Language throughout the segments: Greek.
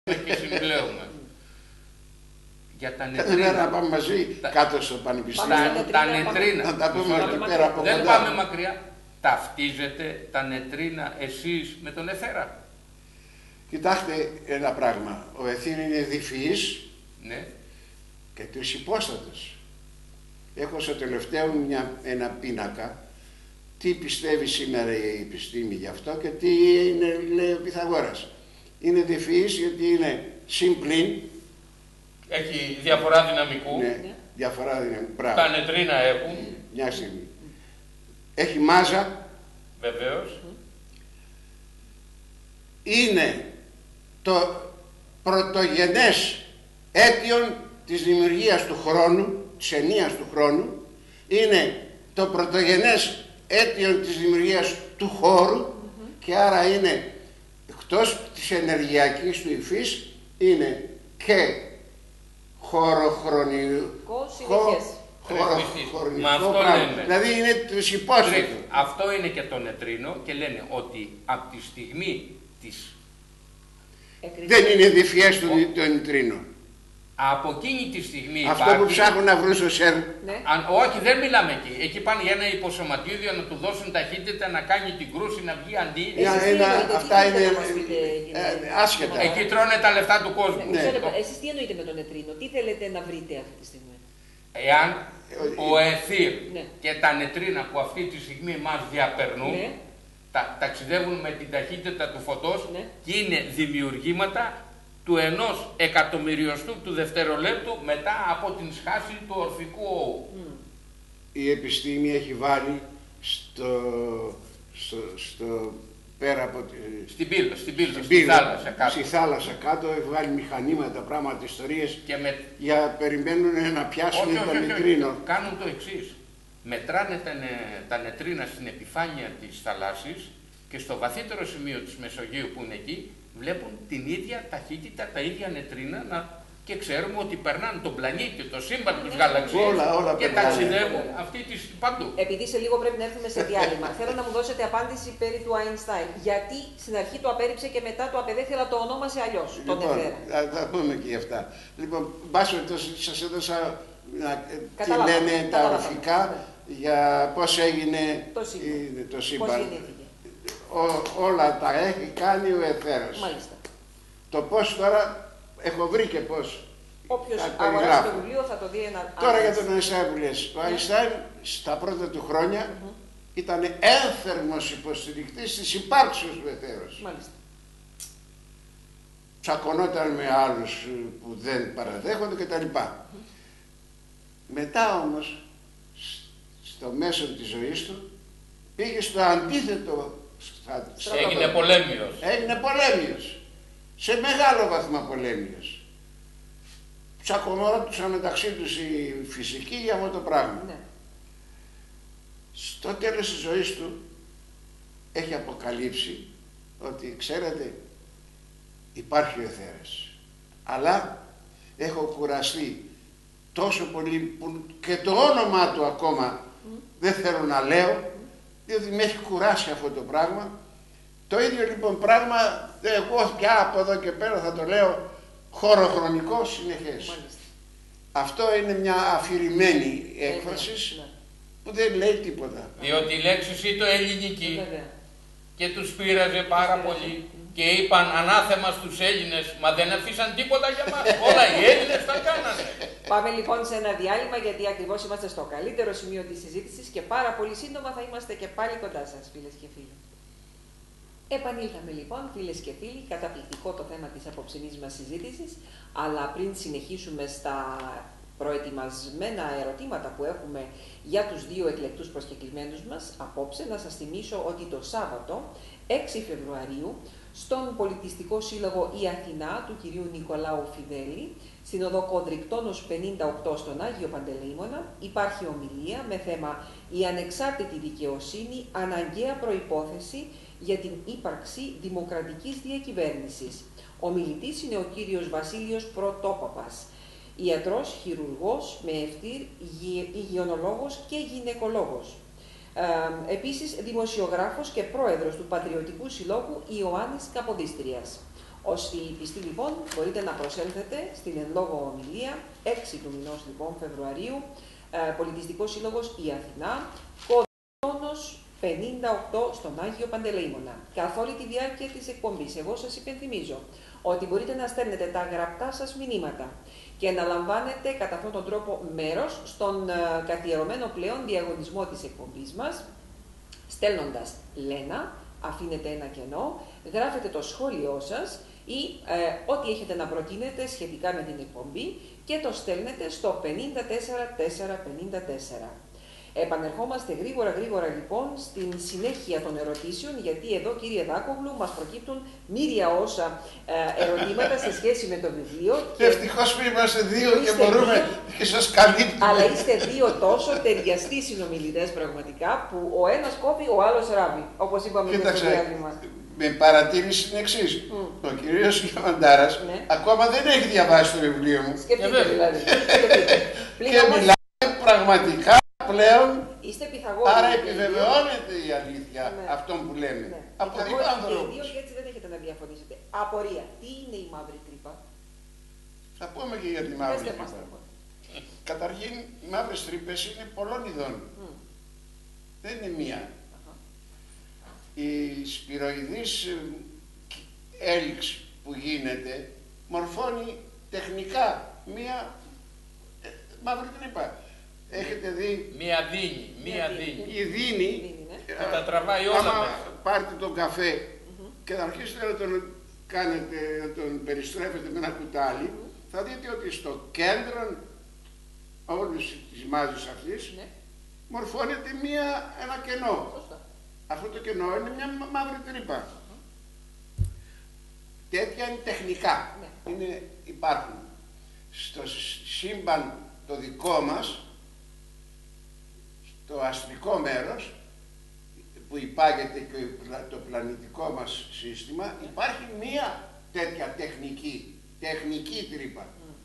και συμπλέουμε. Για τα νετρίνα. Κάθε μέρα να πάμε μαζί κάτω στο πανεπιστήμιο. Τα νετρίνα. Να τα πούμε εκεί πέρα από Δεν κοντά. πάμε μακριά. Ταυτίζετε τα νετρίνα εσείς με τον Εθέρα? Κοιτάξτε ένα πράγμα. Ο Εθήρ είναι διφυής, Ναι. και τρισυπόστατος. Έχω στο τελευταίο ένα πίνακα τι πιστεύει σήμερα η επιστήμη γι' αυτό και τι είναι, λέει ο Πυθαγόρας. Είναι διφυής γιατί είναι συμπλήν. Έχει διαφορά δυναμικού. Ναι, διαφορά δυναμικού. Τα νετρίνα έχουν. Μια στιγμή. Έχει μάζα. Βεβαίως. Είναι το πρωτογενές αίτιον της δημιουργίας του χρόνου, της ενίας του χρόνου. Είναι το πρωτογενές αίτιον της δημιουργίας του χώρου και άρα είναι εκτός της ενεργειακής του υφής, είναι και χωροχρονικό πράγμα. Δηλαδή είναι τρισυπόστατο. Αυτό είναι και το νετρίνο και λένε ότι από τη στιγμή της... Δεν είναι διφιές το νετρίνο. Από εκείνη τη στιγμή αυτό υπάρχει... που ψάχνουν να βρουν στο ΣΕΡ. Ναι. Όχι, δεν μιλάμε εκεί. Εκεί πάνε για ένα υποσωματίδιο να του δώσουν ταχύτητα, να κάνει την κρούση, να βγει αντί. Αυτά είναι άσχετα. Εκεί τρώνε τα λεφτά του κόσμου. Ναι. Εσείς τι εννοείτε με τον νετρίνο, τι θέλετε να βρείτε αυτή τη στιγμή? Εάν ο Εθήρ και τα νετρίνα που αυτή τη στιγμή μας διαπερνούν, ταξιδεύουν με την ταχύτητα του φωτός και είναι δημιουργήματα του 1/1000 του δευτερολέπτου μετά από την σχάση του ορφικού όου. Η επιστήμη έχει βάλει πέρα από στη θάλασσα κάτω. Στη θάλασσα κάτω έχει βγάλει μηχανήματα, πράγματα, ιστορίες για περιμένουν να πιάσουν το νετρίνο. Κάνουν το εξής. Μετράνε τα νετρίνα στην επιφάνεια της θαλάσσης και στο βαθύτερο σημείο της Μεσογείου που είναι εκεί βλέπουν την ίδια ταχύτητα, τα ίδια νετρίνα και ξέρουμε ότι περνάνε τον πλανήτη, το σύμπαν, τους γαλαξίες και ταξιδεύουν αυτή τη παντού. Επειδή σε λίγο πρέπει να έρθουμε σε διάλειμμα, θέλω να μου δώσετε απάντηση περί του Αϊνστάιν. Γιατί στην αρχή το απέρριψε και μετά το απεδέχθη, αλλά το ονόμασε αλλιώς, τον Εθέρα. Θα πούμε και αυτά. Λοιπόν, μπάσω, σας έδωσα τι λένε τα ορφικά για πώς έγινε το σύμπαν. Όλα τα έχει κάνει ο Εθέρας. Μάλιστα. Το πώς τώρα έχω βρει και πώς. Όποιος αγοράσει το βιβλίο θα το δει ένα... Τώρα για τον Αϊνστάιν που λες. Ο Αϊνστάιν στα πρώτα του χρόνια ήταν ένθερμος υποστηρικτής της υπάρξεως του Εθέρος. Μάλιστα. Τσακωνόταν με άλλους που δεν παραδέχονται κτλ. Μετά όμως, στο μέσο της ζωής του, πήγε στο αντίθετο. Έγινε πολέμιος. Έγινε πολέμιος. Σε μεγάλο βαθμό πολέμιος. Τσακωνόντουσαν μεταξύ τους οι φυσικοί για αυτό το πράγμα. Ναι. Στο τέλος της ζωής του έχει αποκαλύψει ότι ξέρετε υπάρχει ο Εθέρας. Αλλά έχω κουραστεί τόσο πολύ που και το όνομά του ακόμα δεν θέλω να λέω, διότι με έχει κουράσει αυτό το πράγμα. Το ίδιο λοιπόν πράγμα εγώ πια από εδώ και πέρα θα το λέω χωροχρονικό συνεχές. Μάλιστα. Αυτό είναι μια αφηρημένη έκφραση που δεν λέει τίποτα. Διότι η λέξη ήταν ελληνική και τους πείραζε πάρα πολύ και είπαν ανάθεμα στους Έλληνες, μα δεν αφήσαν τίποτα για μας, όλα οι Έλληνες τα κάνανε. Πάμε λοιπόν σε ένα διάλειμμα γιατί ακριβώς είμαστε στο καλύτερο σημείο της συζήτησης και πάρα πολύ σύντομα θα είμαστε και πάλι κοντά σας, φίλες και φίλοι. Επανήλθαμε λοιπόν, φίλες και φίλοι, καταπληκτικό το θέμα της απόψινής μας συζήτησης, αλλά πριν συνεχίσουμε στα προετοιμασμένα ερωτήματα που έχουμε για τους δύο εκλεκτούς προσκεκλημένους μας, απόψε να σας θυμίσω ότι το Σάββατο, 6 Φεβρουαρίου, στον Πολιτιστικό Σύλλογο «Η Αθηνά» του κυρίου Νικολάου Φιδέλη, στην οδό Κοντρικτώνος 58 στον Άγιο Παντελεήμονα, υπάρχει ομιλία με θέμα «Η ανεξάρτητη δικαιοσύνη, αναγκαία προϋπόθεση για την ύπαρξη δημοκρατικής διακυβέρνησης». Ο μιλητής είναι ο κύριος Βασίλειος Πρωτόπαπας, ιατρός, χειρουργός, με ευτήρ, υγειονολόγος και γυναικολόγος. Επίσης, δημοσιογράφος και πρόεδρος του Πατριωτικού Συλλόγου Ιωάννης Καποδίστριας. Όσοι πιστοί λοιπόν μπορείτε να προσέλθετε στην εν λόγω ομιλία 6 του μηνός λοιπόν Φεβρουαρίου, Πολιτιστικός Σύλλογος η Αθηνά, κωδικός 58 στον Άγιο Παντελεήμονα. Καθ' όλη τη διάρκεια της εκπομπής, εγώ σας υπενθυμίζω ότι μπορείτε να στέλνετε τα γραπτά σας μηνύματα και να λαμβάνετε κατά αυτόν τον τρόπο μέρος στον καθιερωμένο πλέον διαγωνισμό της εκπομπής μας, στέλνοντας Λένα, αφήνετε ένα κενό, γράφετε το σχόλιο σας ή ό,τι έχετε να προτείνετε σχετικά με την εκπομπή και το στέλνετε στο 54454. Επανερχόμαστε γρήγορα λοιπόν στην συνέχεια των ερωτήσεων, γιατί εδώ κύριε Δάκογλου μας προκύπτουν μύρια όσα ερωτήματα σε σχέση με το βιβλίο. Ευτυχώς που είμαστε δύο και μπορούμε και σας καλύπτουμε. Αλλά είστε δύο τόσο ταιριαστοί συνομιλητές πραγματικά, που ο ένας κόβει, ο άλλος ράβει, όπως είπαμε και στο διάβημα. Με παρατήρηση είναι εξής. Ο κύριος Διαμαντάρας ακόμα δεν έχει διαβάσει το βιβλίο μου. Σκεφτείτε δηλαδή. Και μιλάει πραγματικά πλέον, είστε Πυθαγόροι. άρα επιβεβαιώνεται η αλήθεια αυτών που λέμε. Από δύο ανθρώπους. Και έτσι δεν έχετε να διαφωνήσετε. Απορία. Τι είναι η μαύρη τρύπα? Θα πούμε και για τη μαύρη τρύπα. Καταρχήν, οι μαύρες τρύπες είναι πολλών ειδών. Δεν είναι μία. Η σπυροειδής έλιξη που γίνεται μορφώνει τεχνικά μία μαύρη τρύπα. Έχετε δει μία δίνη. Η δίνη που τα τραβάει όλα άμα μέσα. πάρετε τον καφέ και να αρχίσετε να τον κάνετε, να τον περιστρέφετε με ένα κουτάλι, θα δείτε ότι στο κέντρο όλης της μάζας αυτής μορφώνεται ένα κενό. Αυτό το κενό είναι μια μαύρη τρύπα. Τέτοια είναι τεχνικά. Υπάρχουν. Στο σύμπαν το δικό μας, το αστρικό μέρος, που υπάγεται και το πλανητικό μας σύστημα, υπάρχει μία τέτοια τεχνική τρύπα.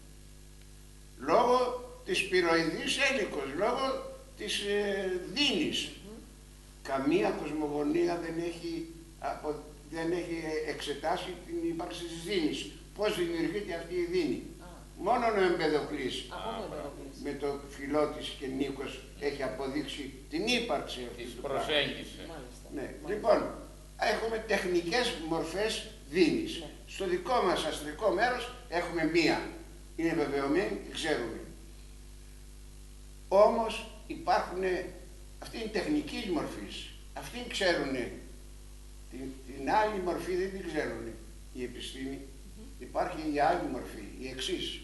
Λόγω της πυροειδής έλικος, λόγω της δίνης. Καμία κοσμογονία δεν έχει εξετάσει την ύπαρξη της δίνης. Πώς δημιουργείται αυτή η δίνη. Μόνο ο Εμπεδοκλής με το φιλό της και Νίκος έχει αποδείξει την ύπαρξη αυτής του προσέγγιση. Ναι. Λοιπόν, έχουμε τεχνικές μορφές δίνης. Στο δικό μας αστρικό μέρος έχουμε μία. Είναι βεβαιωμένη και ξέρουμε. Όμως υπάρχουν, αυτή είναι τεχνικής μορφής. Αυτοί ξέρουν. Την άλλη μορφή δεν την ξέρουν η επιστήμη. Υπάρχει η άλλη μορφή, η εξής.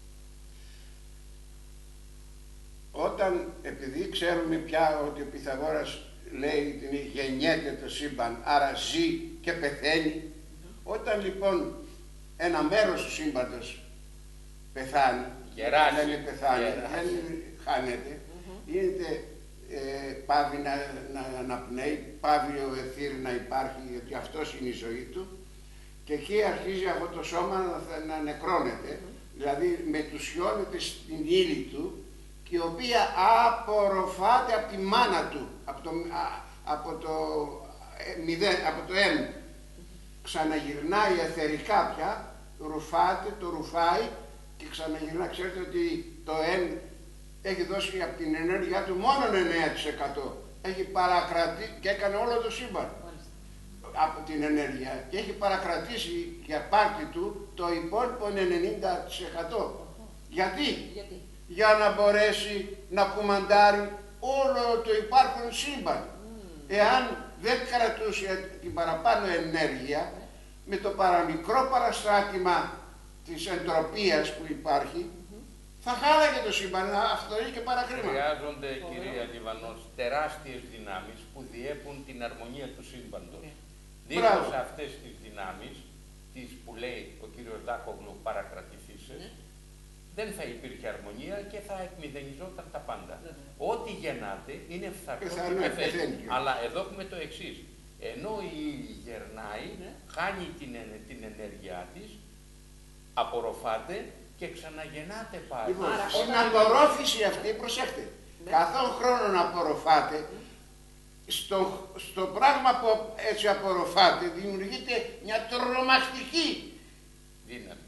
Όταν, επειδή ξέρουμε πια ότι ο Πυθαγόρας λέει ότι γεννιέται το σύμπαν, άρα ζει και πεθαίνει, όταν λοιπόν ένα μέρος του σύμπαντος πεθάνει, δεν χάνεται, γίνεται, πάβει να αναπνέει, πάβει ο αιθήρ να υπάρχει, γιατί αυτός είναι η ζωή του, και εκεί αρχίζει αυτό το σώμα να νεκρώνεται, δηλαδή μετουσιώνεται στην ύλη του, και η οποία απορροφάται από τη μάνα του, από το εν. Ξαναγυρνάει εθερικά πια, το ρουφάει και ξαναγυρνάει. Ξέρετε ότι το εν έχει δώσει από την ενέργειά του μόνο 9%. Έχει παρακρατήσει και έκανε όλο το σύμπαν από την ενέργεια και έχει παρακρατήσει για πάρτι του το υπόλοιπο 90%. Γιατί? Για να μπορέσει να κουμαντάρει όλο το υπάρχον σύμπαν. Εάν δεν κρατούσε την παραπάνω ενέργεια, με το παραμικρό παραστράτημα της εντροπίας που υπάρχει, θα χάλαγε το σύμπαν, αυτό και παρακρίμα. Χρειάζονται, κυρία Λιβανός, τεράστιες δυνάμεις που διέπουν την αρμονία του σύμπαντος. Δίχως αυτές τις δυνάμεις, τις που λέει ο κύριος Δάκογλου παρακρατηθήσεις, δεν θα υπήρχε αρμονία και θα εκμηδενιζόταν τα πάντα. Ό,τι γεννάται είναι φθαρτό και πεθαίνει. Αλλά εδώ έχουμε το εξής. Ενώ η ύλη γερνάει, χάνει την ενέργειά της, απορροφάται και ξαναγεννάται πάλι. Λοιπόν, στην απορρόφηση αυτή, προσέχτε, καθόν χρόνο να απορροφάτε, στο πράγμα που έτσι απορροφάτε δημιουργείται μια τρομακτική δύναμη.